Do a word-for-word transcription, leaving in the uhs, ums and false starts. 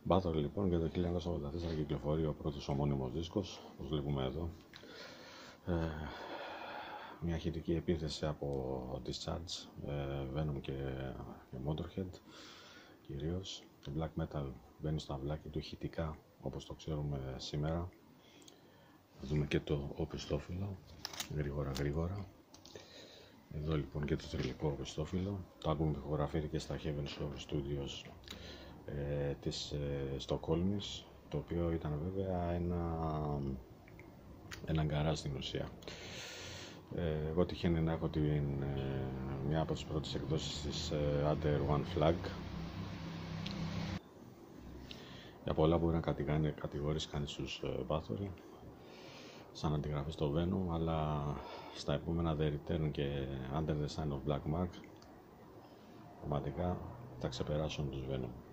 Bathory λοιπόν και το χίλια εννιακόσια ογδόντα τέσσερα κυκλοφορεί ο πρώτος ομώνυμος δίσκος, όπως βλέπουμε εδώ. Ε, μια ηχητική επίθεση από Discharge, ε, Venom και, και Motorhead κυρίως. Το black metal μπαίνει στο αυλάκι του ηχητικά, όπως το ξέρουμε σήμερα. Θα δούμε και το οπισθόφυλλο, γρήγορα γρήγορα. Εδώ λοιπόν και το θρυλικό οπισθόφυλλο. Το άλμπουμ ηχογραφήθηκε στα Heaven Shore Studios ε, της ε, Στοκόλμης, το οποίο ήταν βέβαια ένα, ένα γκαράζ στην ουσία. Ε, εγώ τυχαίνει να έχω την, ε, μια από τις πρώτες εκδόσεις της ε, Under One Flag. Για πολλά μπορεί να κατηγορήσει κανείς τους ε, Bathory, σαν αντιγραφή στο Venom, αλλά στα επόμενα The Return και Under the Sign of Black Mark πραγματικά θα ξεπεράσουν τους Venom.